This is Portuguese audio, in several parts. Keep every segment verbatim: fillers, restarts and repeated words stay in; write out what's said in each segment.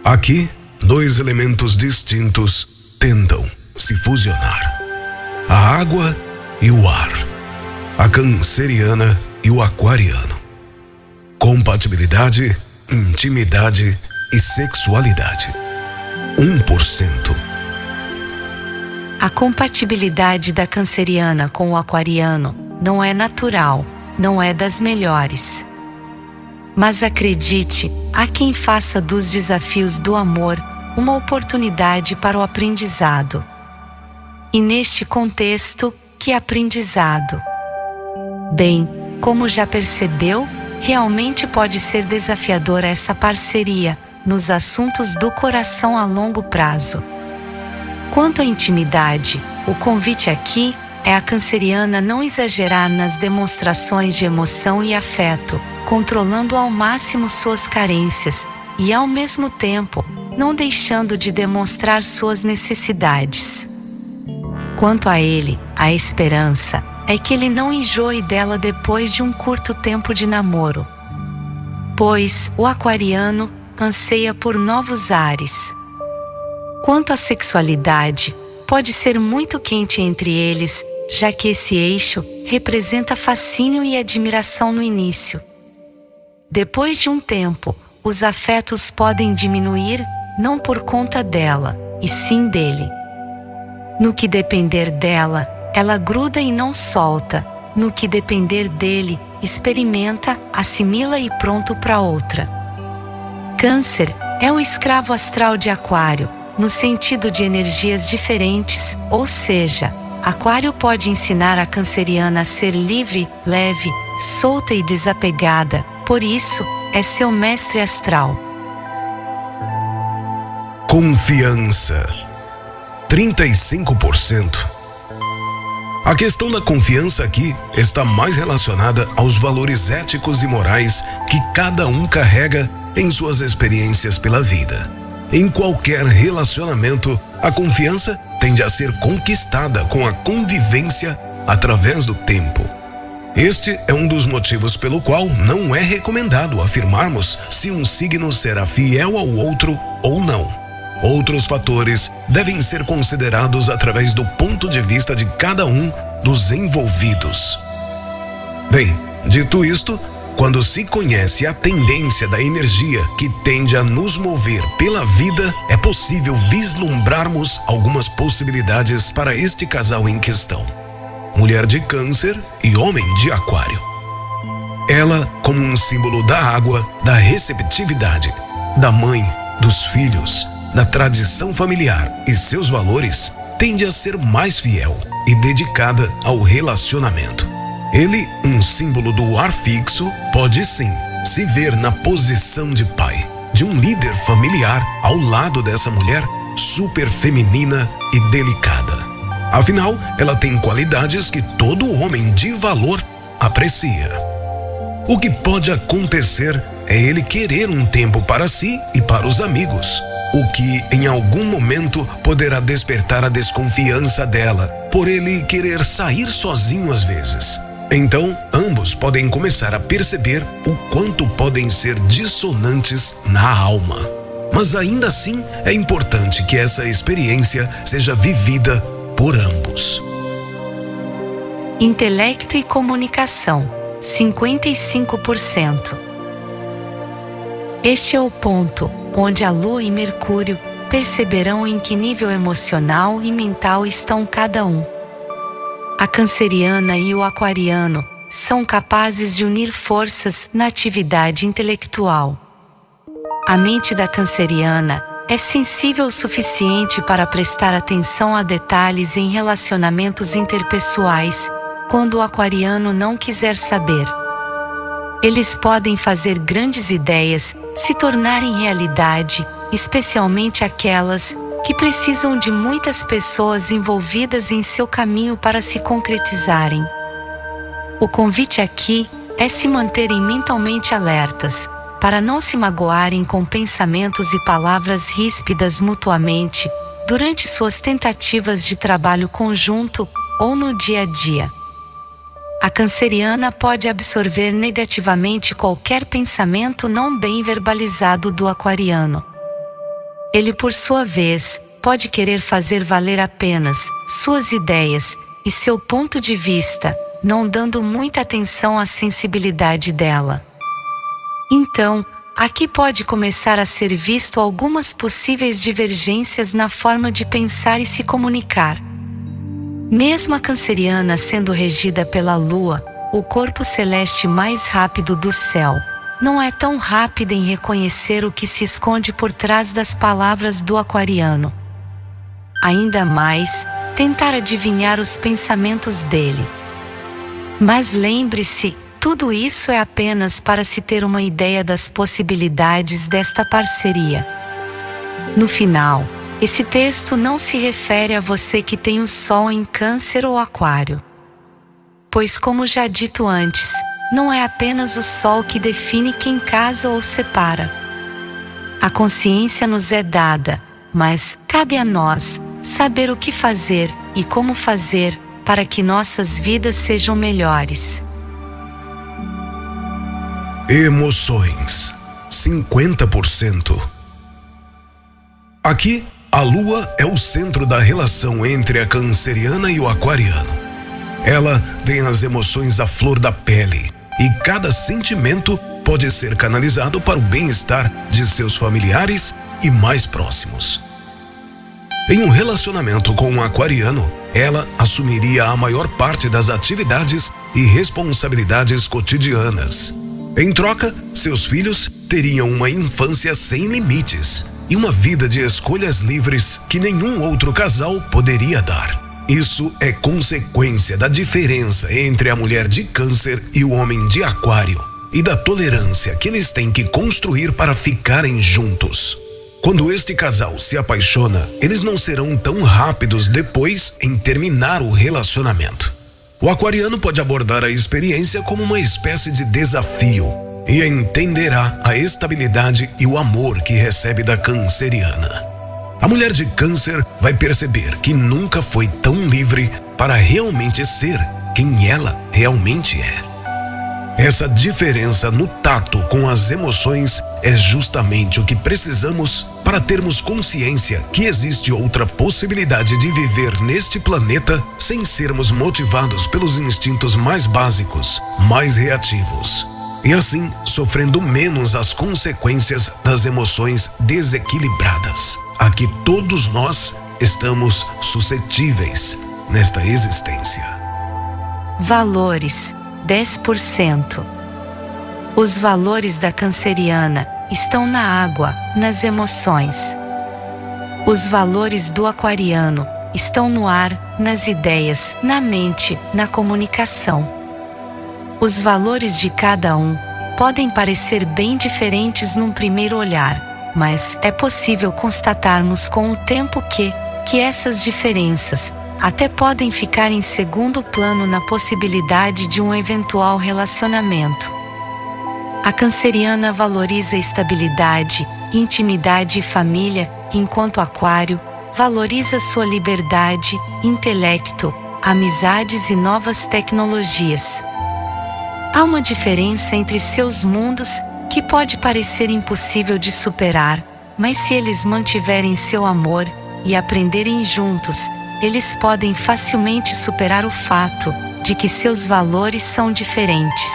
Aqui, dois elementos distintos tentam se fusionar: a água e o ar, a canceriana e o aquariano. Compatibilidade, intimidade e sexualidade. um por cento. A compatibilidade da canceriana com o aquariano não é natural, não é das melhores. Mas acredite, há quem faça dos desafios do amor uma oportunidade para o aprendizado. E neste contexto, que aprendizado? Bem, como já percebeu, realmente pode ser desafiadora essa parceria nos assuntos do coração a longo prazo. Quanto à intimidade, o convite aqui é a canceriana não exagerar nas demonstrações de emoção e afeto, controlando ao máximo suas carências e, ao mesmo tempo, não deixando de demonstrar suas necessidades. Quanto a ele, a esperança é que ele não enjoe dela depois de um curto tempo de namoro, pois o aquariano anseia por novos ares. Quanto à sexualidade, pode ser muito quente entre eles, já que esse eixo representa fascínio e admiração no início. Depois de um tempo, os afetos podem diminuir, não por conta dela, e sim dele. No que depender dela, ela gruda e não solta. No que depender dele, experimenta, assimila e pronto para outra. Câncer é o escravo astral de Aquário, no sentido de energias diferentes, ou seja, Aquário pode ensinar a canceriana a ser livre, leve, solta e desapegada, por isso, é seu mestre astral. Confiança, trinta e cinco por cento. A questão da confiança aqui está mais relacionada aos valores éticos e morais que cada um carrega em suas experiências pela vida. Em qualquer relacionamento, a confiança tende a ser conquistada com a convivência através do tempo. Este é um dos motivos pelo qual não é recomendado afirmarmos se um signo será fiel ao outro ou não. Outros fatores devem ser considerados através do ponto de vista de cada um dos envolvidos. Bem, dito isto, quando se conhece a tendência da energia que tende a nos mover pela vida, é possível vislumbrarmos algumas possibilidades para este casal em questão: mulher de Câncer e homem de Aquário. Ela, como um símbolo da água, da receptividade, da mãe, dos filhos, da tradição familiar e seus valores, tende a ser mais fiel e dedicada ao relacionamento. Ele, um símbolo do ar fixo, pode sim se ver na posição de pai, de um líder familiar ao lado dessa mulher super feminina e delicada. Afinal, ela tem qualidades que todo homem de valor aprecia. O que pode acontecer é ele querer um tempo para si e para os amigos, o que em algum momento poderá despertar a desconfiança dela, por ele querer sair sozinho às vezes. Então, ambos podem começar a perceber o quanto podem ser dissonantes na alma. Mas ainda assim, é importante que essa experiência seja vivida por ambos. Intelecto e comunicação, cinquenta e cinco por cento. Este é o ponto onde a Lua e Mercúrio perceberão em que nível emocional e mental estão cada um. A canceriana e o aquariano são capazes de unir forças na atividade intelectual. A mente da canceriana é sensível o suficiente para prestar atenção a detalhes em relacionamentos interpessoais, quando o aquariano não quiser saber. Eles podem fazer grandes ideias se tornarem realidade, especialmente aquelas que precisam de muitas pessoas envolvidas em seu caminho para se concretizarem. O convite aqui é se manterem mentalmente alertas, para não se magoarem com pensamentos e palavras ríspidas mutuamente, durante suas tentativas de trabalho conjunto ou no dia a dia. A canceriana pode absorver negativamente qualquer pensamento não bem verbalizado do aquariano. Ele, por sua vez, pode querer fazer valer apenas suas ideias e seu ponto de vista, não dando muita atenção à sensibilidade dela. Então, aqui pode começar a ser visto algumas possíveis divergências na forma de pensar e se comunicar. Mesmo a canceriana sendo regida pela Lua, o corpo celeste mais rápido do céu, não é tão rápida em reconhecer o que se esconde por trás das palavras do aquariano. Ainda mais, tentar adivinhar os pensamentos dele. Mas lembre-se, tudo isso é apenas para se ter uma ideia das possibilidades desta parceria. No final, esse texto não se refere a você que tem o Sol em Câncer ou Aquário. Pois, como já dito antes, não é apenas o Sol que define quem casa ou separa. A consciência nos é dada, mas cabe a nós saber o que fazer e como fazer para que nossas vidas sejam melhores. Emoções, cinquenta por cento. Aqui, a Lua é o centro da relação entre a canceriana e o aquariano. Ela tem as emoções à flor da pele e cada sentimento pode ser canalizado para o bem-estar de seus familiares e mais próximos. Em um relacionamento com um aquariano, ela assumiria a maior parte das atividades e responsabilidades cotidianas. Em troca, seus filhos teriam uma infância sem limites e uma vida de escolhas livres que nenhum outro casal poderia dar. Isso é consequência da diferença entre a mulher de Câncer e o homem de Aquário e da tolerância que eles têm que construir para ficarem juntos. Quando este casal se apaixona, eles não serão tão rápidos depois em terminar o relacionamento. O aquariano pode abordar a experiência como uma espécie de desafio e entenderá a estabilidade e o amor que recebe da canceriana. A mulher de Câncer vai perceber que nunca foi tão livre para realmente ser quem ela realmente é. Essa diferença no tato com as emoções é justamente o que precisamos para termos consciência que existe outra possibilidade de viver neste planeta sem sermos motivados pelos instintos mais básicos, mais reativos, e assim sofrendo menos as consequências das emoções desequilibradas, a que todos nós estamos suscetíveis nesta existência. Valores, dez por cento. Os valores da canceriana estão na água, nas emoções. Os valores do aquariano estão no ar, nas ideias, na mente, na comunicação. Os valores de cada um podem parecer bem diferentes num primeiro olhar, mas é possível constatarmos com o tempo que, que essas diferenças até podem ficar em segundo plano na possibilidade de um eventual relacionamento. A canceriana valoriza estabilidade, intimidade e família, enquanto Aquário valoriza sua liberdade, intelecto, amizades e novas tecnologias. Há uma diferença entre seus mundos que pode parecer impossível de superar, mas se eles mantiverem seu amor e aprenderem juntos, eles podem facilmente superar o fato de que seus valores são diferentes.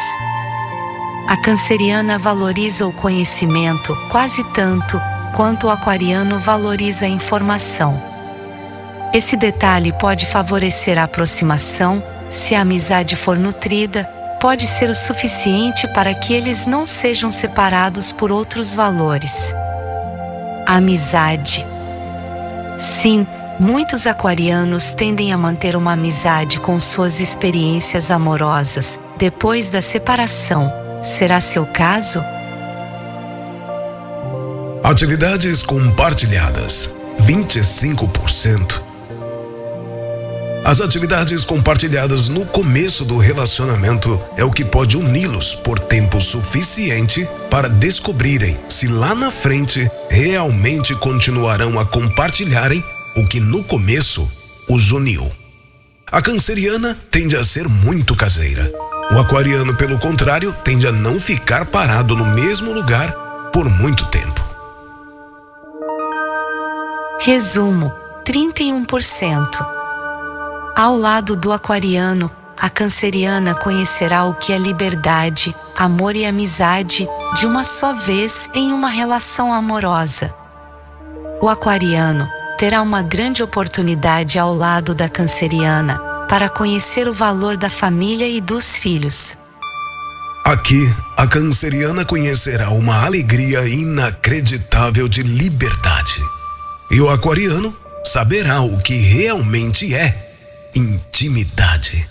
A canceriana valoriza o conhecimento quase tanto quanto o aquariano valoriza a informação. Esse detalhe pode favorecer a aproximação, se a amizade for nutrida, pode ser o suficiente para que eles não sejam separados por outros valores. A amizade. Sim, muitos aquarianos tendem a manter uma amizade com suas experiências amorosas depois da separação. Será seu caso? Atividades compartilhadas, vinte e cinco por cento. As atividades compartilhadas no começo do relacionamento é o que pode uni-los por tempo suficiente para descobrirem se lá na frente realmente continuarão a compartilharem o que no começo os uniu. A canceriana tende a ser muito caseira. O aquariano, pelo contrário, tende a não ficar parado no mesmo lugar por muito tempo. Resumo: trinta e um por cento. Ao lado do aquariano, a canceriana conhecerá o que é liberdade, amor e amizade de uma só vez em uma relação amorosa. O aquariano terá uma grande oportunidade ao lado da canceriana para conhecer o valor da família e dos filhos. Aqui, a canceriana conhecerá uma alegria inacreditável de liberdade. E o aquariano saberá o que realmente é intimidade.